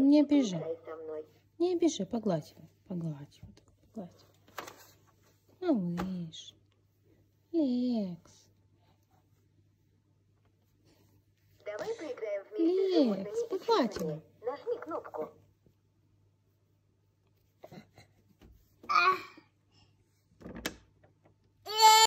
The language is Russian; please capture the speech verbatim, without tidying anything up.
Не обижай. Не обижай, погладь его. Погладь его. Погладь. Малыш. Лекс. Давай поиграем вместе. Лекс, погладь его. Нажми кнопку.